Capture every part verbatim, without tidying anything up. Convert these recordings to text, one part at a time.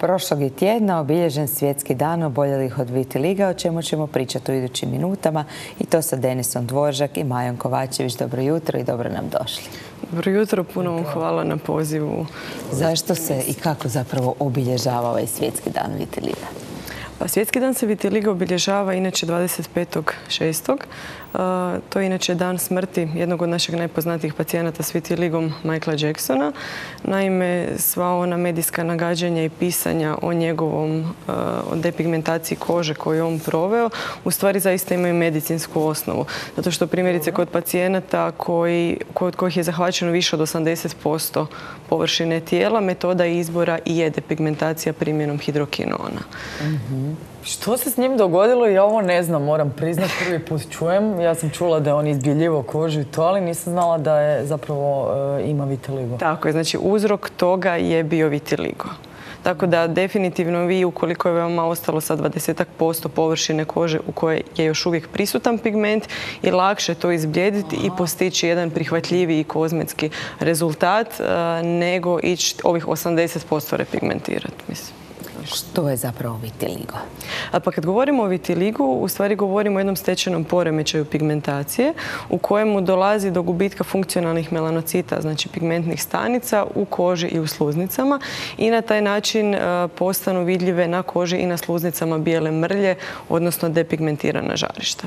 prošlog je tjedna obilježen svjetski dan oboljelih od vitiliga, o čemu ćemo pričati u idućim minutama, i to sa Denisom Dvoržak i Majom Kovačević. Dobro jutro i dobro nam došli. Dobro jutro, puno vam hvala na pozivu. Zašto se i kako zapravo obilježava ovaj svjetski dan vitiliga? Pa, svjetski dan se vitiliga obilježava inače dvadeset petog šestog To je inače dan smrti jednog od naših najpoznatijih pacijenata s vitiligom, Michaela Jacksona. Naime, sva ona medijska nagađanja i pisanja o njegovom o depigmentaciji kože koju je on proveo, u stvari zaista imaju medicinsku osnovu. Zato što primjerice kod pacijenata koji, kod kojih je zahvaćeno više od osamdeset posto površine tijela, metoda izbora i je depigmentacija primjenom hidrokinona. Mm-hmm. Što se s njim dogodilo? Ja ovo ne znam, moram priznati, prvi put čujem. Ja sam čula da je on izbjeljivao kožu i to, ali nisam znala da je zapravo e, ima vitiligo. Tako je, znači uzrok toga je bio vitiligo. Tako da definitivno vi, ukoliko je vama ostalo sa dvadeset posto površine kože u kojoj je još uvijek prisutan pigment, je lakše to izblijediti i postići jedan prihvatljiviji kozmetski rezultat e, nego ići ovih osamdeset posto repigmentirati, mislim. Što je zapravo vitiligo? A pa kad govorimo o vitiligu, u stvari govorimo o jednom stečenom poremećaju pigmentacije u kojemu dolazi do gubitka funkcionalnih melanocita, znači pigmentnih stanica u koži i u sluznicama, i na taj način postanu vidljive na koži i na sluznicama bijele mrlje, odnosno depigmentirana žarišta.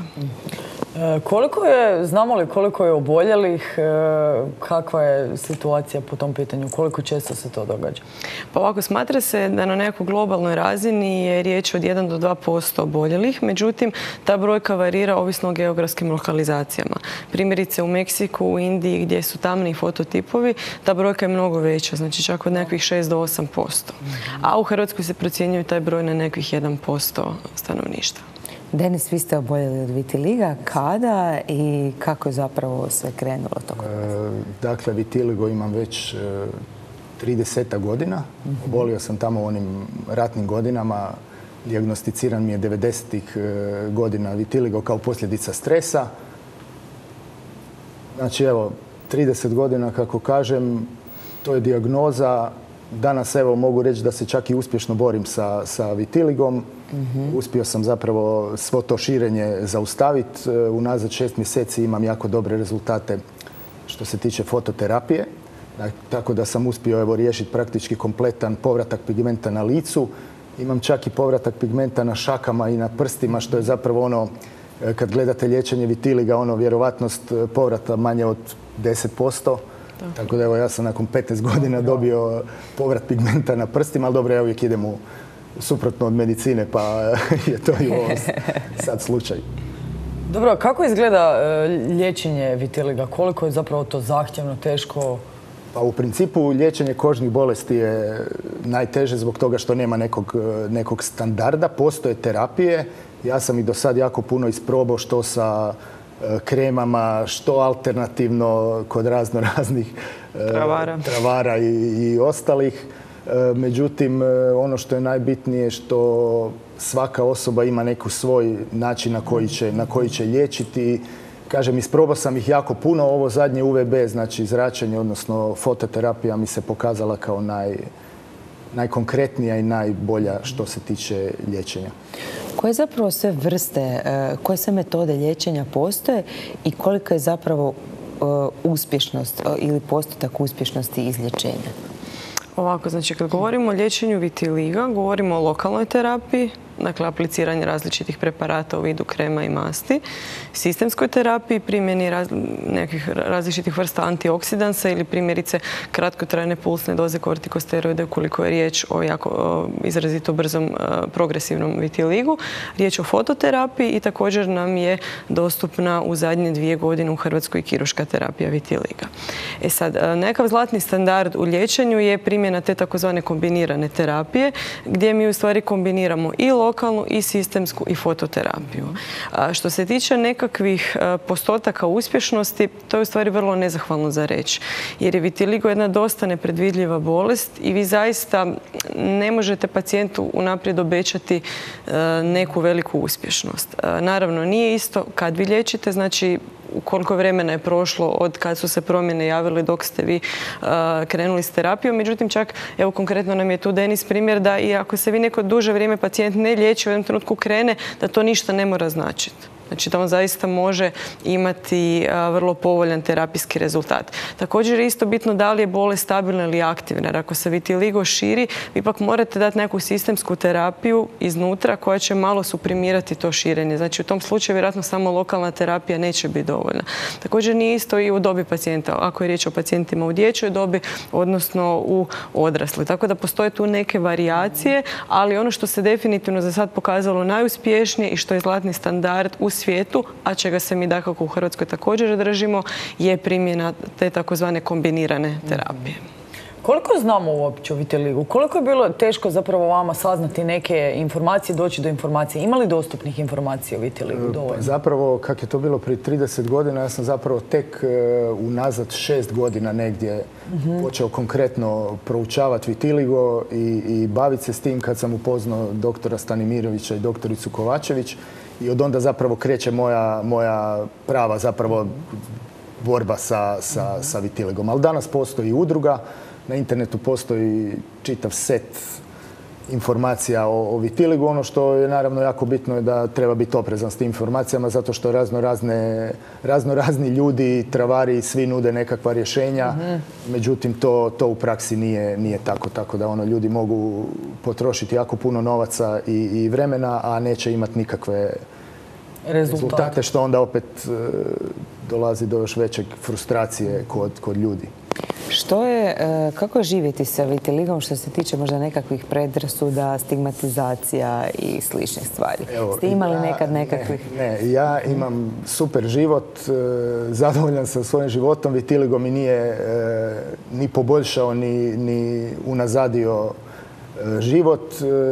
Koliko je, znamo li koliko je oboljelih, kakva je situacija po tom pitanju, koliko često se to događa? Pa ovako, smatra se da na nekoj globalnoj razini je riječ od jedan do dva posto oboljelih, međutim ta brojka varira ovisno o geografskim lokalizacijama. Primjerice u Meksiku, u Indiji gdje su tamni fototipovi, ta brojka je mnogo veća, znači čak od nekakvih šest do osam posto. A u Hrvatskoj se procjenjuje taj broj na nekakvih jedan posto stanovništva. Denis, vi ste oboljeli od vitiliga. Kada i kako je zapravo sve krenulo toko? E, dakle, vitiligo imam već e, trideset godina. Mm-hmm. Obolio sam tamo u onim ratnim godinama. Dijagnosticiran mi je devedesetih e, godina vitiligo kao posljedica stresa. Znači, evo, trideset godina, kako kažem, to je dijagnoza. Danas, evo, mogu reći da se čak i uspješno borim sa, sa vitiligom. Mm-hmm. Uspio sam zapravo svo to širenje zaustaviti. Unazad šest mjeseci imam jako dobre rezultate što se tiče fototerapije. Tako da sam uspio, evo, riješiti praktički kompletan povratak pigmenta na licu. Imam čak i povratak pigmenta na šakama i na prstima, što je zapravo ono, kad gledate liječenje vitiliga, ono, vjerovatnost povrata manje od deset posto. Tako. Tako da, evo, ja sam nakon petnaest godina dobio povrat pigmenta na prstima, ali dobro, ja uvijek idem u suprotno od medicine, pa je to i ovo sad slučaj. Dobro, kako izgleda liječenje vitiliga? Koliko je zapravo to zahtjevno, teško? Pa u principu liječenje kožnih bolesti je najteže zbog toga što nema nekog, nekog standarda. Postoje terapije. Ja sam i do sad jako puno isprobao, što sa kremama, što alternativno kod razno raznih travara, travara i, i ostalih. Međutim, ono što je najbitnije što svaka osoba ima neku svoj način na koji će, na koji će liječiti. Kažem, isprobao sam ih jako puno. Ovo zadnje U V B, znači zračenje, odnosno fototerapija, mi se pokazala kao naj, najkonkretnija i najbolja što se tiče liječenja. Koje zapravo sve vrste, koje sve metode liječenja postoje i kolika je zapravo uspješnost ili postotak uspješnosti izlječenja? Ovako, znači kad govorimo o liječenju vitiliga, govorimo o lokalnoj terapiji, dakle apliciranje različitih preparata u vidu krema i masti, sistemskoj terapiji, primjeni raz, nekih različitih vrsta antioksidansa ili primjerice kratkotrajne pulsne doze kortikosteroide ukoliko je riječ o jako o izrazito brzom progresivnom vitiligu. Riječ o fototerapiji i također nam je dostupna u zadnje dvije godine u Hrvatskoj kirurška terapija vitiliga. E sad, nekakav zlatni standard u liječenju je primjena te takozvane kombinirane terapije gdje mi u stvari kombiniramo i lokalnu i sistemsku i fototerapiju. A što se tiče nekakvih postotaka uspješnosti, to je u stvari vrlo nezahvalno za reći. Jer je vitiligo jedna dosta nepredvidljiva bolest i vi zaista ne možete pacijentu unaprijed obećati neku veliku uspješnost. Naravno, nije isto kad vi liječite, znači koliko vremena je prošlo od kad su se promjene javile dok ste vi uh, krenuli s terapijom. Međutim, čak, evo konkretno nam je tu Denis primjer da i ako se vi neko duže vrijeme pacijent ne liječi, u jednom trenutku krene, da to ništa ne mora značiti. Znači da on zaista može imati vrlo povoljan terapijski rezultat. Također je isto bitno da li je bolest stabilna ili aktivna. Jer ako se vitiligo širi, vi ipak morate dati neku sistemsku terapiju iznutra koja će malo suprimirati to širenje. Znači u tom slučaju vjerojatno samo lokalna terapija neće biti dovoljna. Također nije isto i u dobi pacijenta. Ako je riječ o pacijentima u dječjoj dobi, odnosno u odrasli. Tako da postoje tu neke varijacije, ali ono što se definitivno za sad pokazalo najuspješnije i što je zlatni standard u svijetu, a čega se mi dakako u Hrvatskoj također držimo, je primjena te takozvane kombinirane terapije. Koliko znamo uopće o vitiligu? Koliko je bilo teško zapravo vama saznati neke informacije, doći do informacije? Ima li dostupnih informacija o vitiligu dovoljno? Zapravo, kako je to bilo prije trideset godina, ja sam zapravo tek unazad šest godina negdje počeo konkretno proučavati vitiligo i, i baviti se s tim kad sam upoznao doktora Stanimirovića i doktoricu Kovačević. I od onda zapravo kreće moja, moja prava zapravo borba sa, sa, sa vitiligom. Ali danas postoji udruga, na internetu postoji čitav set informacija o, o vitiligu. Ono što je naravno jako bitno je da treba biti oprezan s tim informacijama zato što razno, razne, razno razni ljudi, travari, svi nude nekakva rješenja. Mm-hmm. Međutim, to, to u praksi nije, nije tako. Tako da ono, ljudi mogu potrošiti jako puno novaca i, i vremena, a neće imati nikakve rezultate, rezultate što onda opet e, dolazi do još većeg frustracije kod, kod ljudi. Što je, kako je živjeti sa vitiligom što se tiče možda nekakvih predrasuda, stigmatizacija i sličnih stvari? Evo, ste imali ja, nekad nekakvih? Ne, ne, ja imam super život, zadovoljan sam svojim životom. Vitiligo mi nije ni poboljšao, ni, ni unazadio život.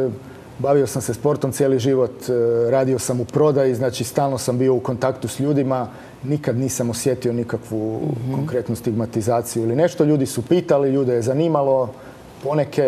Bavio sam se sportom cijeli život, radio sam u prodaji, znači stalno sam bio u kontaktu s ljudima. Nikad nisam osjetio nikakvu mm-hmm. konkretnu stigmatizaciju ili nešto. Ljudi su pitali, ljude je zanimalo, poneke,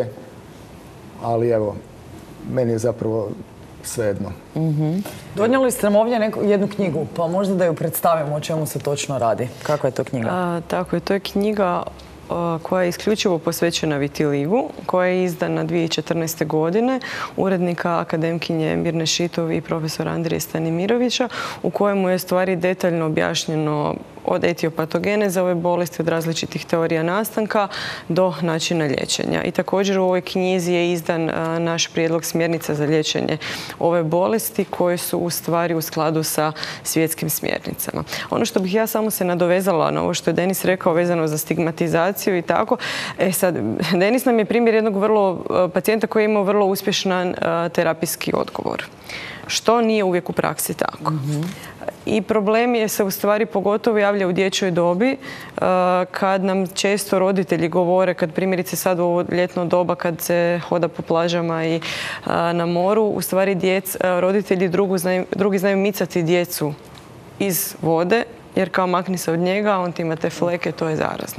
ali evo, meni je zapravo svejedno. Mm-hmm. Donijeli ste nam ovdje neku, jednu knjigu, pa možda da ju predstavimo o čemu se točno radi. Kakva je to knjiga? A, tako je, to je knjiga koja je isključivo posvećena vitiligu, koja je izdana dvije tisuće četrnaeste. godine urednika akademkinje Mirne Šitov i profesora Andrije Stanimirovića, u kojemu je stvari detaljno objašnjeno od etiopatogeneza ove bolesti, od različitih teorija nastanka do načina liječenja. I također u ovoj knjizi je izdan naš prijedlog smjernica za liječenje ove bolesti koje su u stvari u skladu sa svjetskim smjernicama. Ono što bih ja samo se nadovezala na ovo što je Denis rekao vezano za stigmatizaciju i tako. E sad, Denis nam je primjer jednog vrlo pacijenta koji je imao vrlo uspješan terapijski odgovor. Što nije uvijek u praksi tako. Mm-hmm. I problem je se u stvari pogotovo javlja u dječjoj dobi kad nam često roditelji govore, kad primjerice sad u ovo ljetno doba kad se hoda po plažama i na moru, u stvari djec, roditelji drugu znaju, drugi znaju micati djecu iz vode jer kao makni se od njega, on ti ima te fleke, to je zarazno.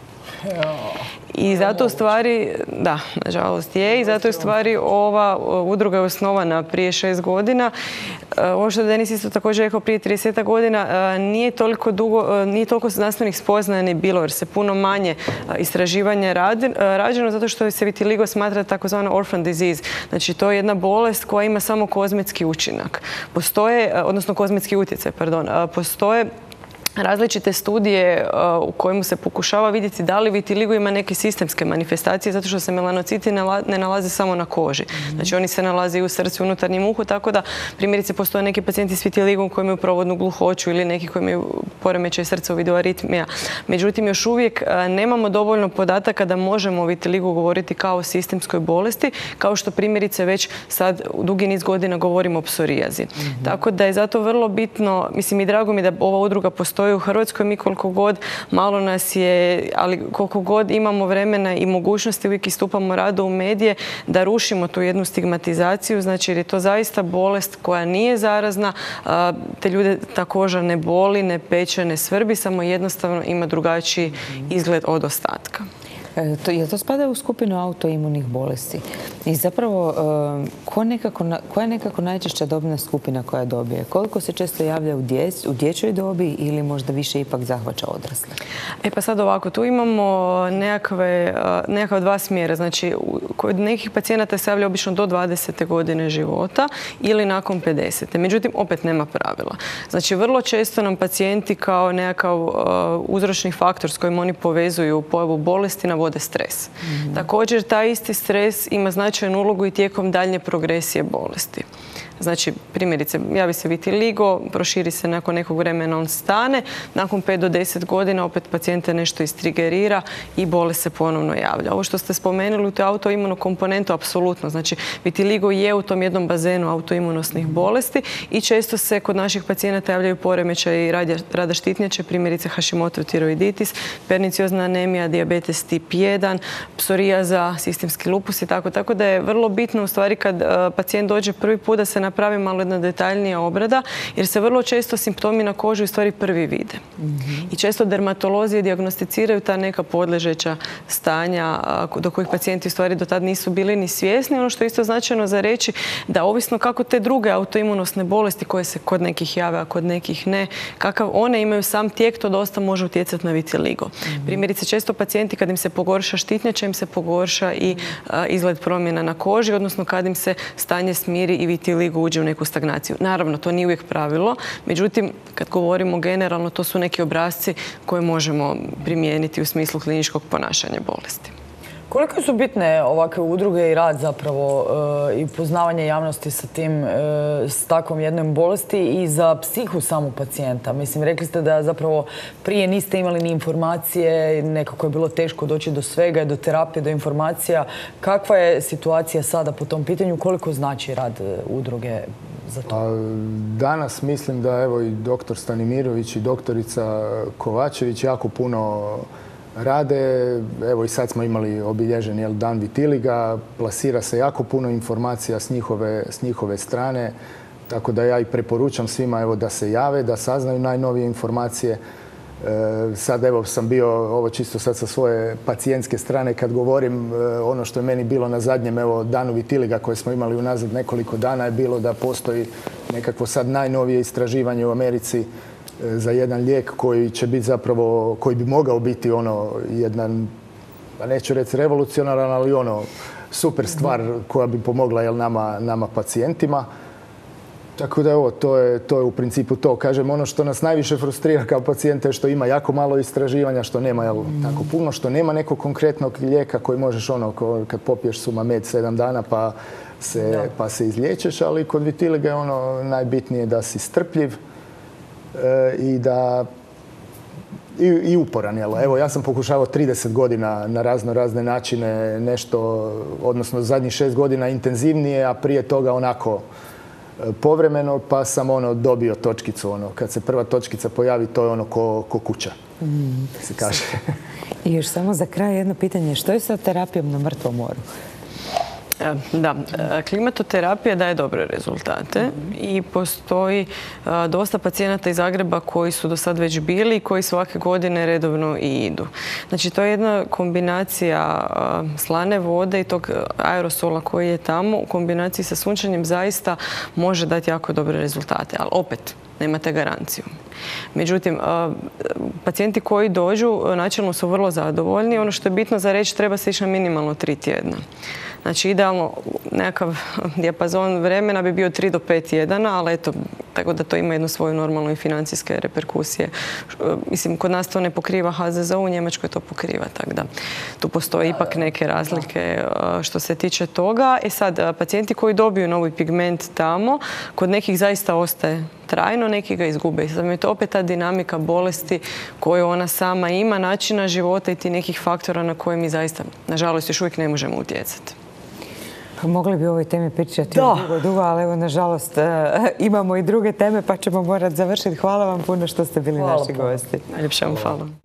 I zato u stvari, da, nažalost je, i zato je u stvari ova udruga je osnovana prije šest godina. Ovo što je Denis isto također rekao prije trideset godina, nije toliko dugo, nije toliko znanstvenih spoznaja ni bilo, jer se puno manje istraživanja rađeno, zato što se vitiligo smatra takozvana orphan disease. Znači, to je jedna bolest koja ima samo kozmetski učinak. Postoje, odnosno kozmetski utjecaj, pardon, postoje različite studije u kojemu se pokušava vidjeti da li vitiligo ima neke sistemske manifestacije, zato što se melanociti ne nalaze samo na koži. Znači oni se nalaze i u srcu, u unutarnjem uhu, tako da primjerice postoje neki pacijenti s vitiligom koji imaju provodnu gluhoću ili neki koji imaju poremećaj srca u vidu aritmija. Međutim, još uvijek nemamo dovoljno podataka da možemo o vitiligu govoriti kao o sistemskoj bolesti, kao što primjerice već sad u dugi niz godina govorimo o psorijazi. Mm-hmm. Tako da je zato vrlo bitno, mislim i drago mi da ova udruga postoji u Hrvatskoj, mi koliko god malo nas je, ali koliko god imamo vremena i mogućnosti, uvijek istupamo rado u medije da rušimo tu jednu stigmatizaciju, znači jer je to zaista bolest koja nije zarazna, te ljude ta koža ne boli, ne peče, ne svrbi, samo jednostavno ima drugačiji izgled od ostatka. Je li to spada u skupinu autoimunih bolesti? I zapravo, ko nekako, koja je nekako najčešća dobna skupina koja dobije? Koliko se često javlja u, djec, u dječjoj dobi ili možda više ipak zahvaća odrasle? E pa sad ovako, tu imamo nekakve, nekakva dva smjera. Znači, kod nekih pacijenata se javlja obično do dvadesete godine života ili nakon pedesete. Međutim, opet nema pravila. Znači, vrlo često nam pacijenti kao nekakav uh, uzročni faktor s kojim oni povezuju pojavu bolesti navode stres. Mm-hmm. Također, taj isti stres ima značajnu ulogu i tijekom daljnje progresije bolesti. Znači, primjerice, javi se vitiligo, proširi se nakon nekog vremena, on stane, nakon pet do deset godina opet pacijente nešto istrigerira i bolest se ponovno javlja. Ovo što ste spomenuli, to je autoimuno komponentu, apsolutno. Znači, vitiligo je u tom jednom bazenu autoimunosnih bolesti i često se kod naših pacijenata javljaju poremećaji rada štitnjače, primjerice Hashimoto tiroiditis, perniciozna anemija, dijabetes tip jedan, psorijaza, sistemski lupus i tako. Tako da je vrlo bitno u stvari kad pacijent dođe prvi put da se napravi malo jedna detaljnija obrada, jer se vrlo često simptomi na koži u stvari prvi vide. Mm-hmm. I često dermatolozi dijagnosticiraju ta neka podležeća stanja do kojih pacijenti u stvari do tad nisu bili ni svjesni. Ono što je isto značajno za reći da ovisno kako te druge autoimunosne bolesti koje se kod nekih jave, a kod nekih ne, kakav one imaju sam tijek, to dosta može utjecati na vitiligo. Mm-hmm. Primjerice, često pacijenti kad im se pogorša štitnjača, im se pogorša i a, izgled promjena na koži, odnosno kad im se stanje smiri i vitiligo uđe u neku stagnaciju. Naravno, to nije uvijek pravilo, međutim, kad govorimo generalno, to su neki obrasci koje možemo primijeniti u smislu kliničkog ponašanja bolesti. Koliko su bitne ovakve udruge i rad zapravo e, i poznavanje javnosti sa tim, e, s takvom jednom bolesti i za psihu samog pacijenta? Mislim, rekli ste da zapravo prije niste imali ni informacije, nekako je bilo teško doći do svega, do terapije, do informacija. Kakva je situacija sada po tom pitanju? Koliko znači rad udruge za to? Pa, danas mislim da evo i doktor Stanimirović i doktorica Kovačević jako puno rade. Evo i sad smo imali obilježen jel, dan vitiliga, plasira se jako puno informacija s njihove, s njihove strane, tako da ja i preporučam svima evo, da se jave, da saznaju najnovije informacije. E, sad evo sam bio, ovo čisto sad sa svoje pacijentske strane kad govorim, e, ono što je meni bilo na zadnjem evo, danu vitiliga koje smo imali unazad nekoliko dana je bilo da postoji nekakvo sad najnovije istraživanje u Americi za jedan lijek koji će biti zapravo, koji bi mogao biti ono jedan, pa neću reći revolucionaran, ali ono super stvar koja bi pomogla jel, nama, nama pacijentima. Tako da evo, to je, to je u principu to. Kažem, ono što nas najviše frustrira kao pacijente je što ima jako malo istraživanja, što nema jel, tako puno, što nema nekog konkretnog lijeka koji možeš ono, ko, kad popiješ Sumamed sedam dana pa se, pa se izliječeš, ali kod vitiliga je ono najbitnije da si strpljiv i da i, i uporan. Jel? Evo, ja sam pokušavao trideset godina na razno razne načine nešto, odnosno zadnjih šest godina intenzivnije, a prije toga onako povremeno, pa sam ono dobio točkicu. Ono, kad se prva točkica pojavi, to je ono ko, ko kuća, mm. se kaže. I još samo za kraj jedno pitanje. Što je sa terapijom na mrtvom moru? Da, klimatoterapija daje dobre rezultate i postoji dosta pacijenata iz Zagreba koji su do sad već bili i koji svake godine redovno i idu. Znači, to je jedna kombinacija slane vode i tog aerosola koji je tamo u kombinaciji sa sunčanjem zaista može dati jako dobre rezultate, ali opet nemate garanciju. Međutim, pacijenti koji dođu načelno su vrlo zadovoljni. Ono što je bitno za reći, treba se ići na minimalno tri tjedna. Znači, idealno nekakav dijapazon vremena bi bio tri do pet tjedana, ali eto, tako da to ima jednu svoju normalnu i financijske reperkusije. Mislim, kod nas to ne pokriva H Z Z O, u Njemačkoj to pokriva, tako da tu postoje ipak neke razlike što se tiče toga. E sad, pacijenti koji dobiju novi pigment tamo, kod nekih zaista ostaje trajno, neki ga izgube. I sad je to opet ta dinamika bolesti koju ona sama ima, načina života i ti nekih faktora na koje mi zaista, nažalost, još uvijek ne možemo utjecati. Mogli bi o ovoj temi pričati dugo, dugo, ali evo, nažalost, imamo i druge teme pa ćemo morati završiti. Hvala vam puno što ste bili naši gosti. Najljepša vam hvala.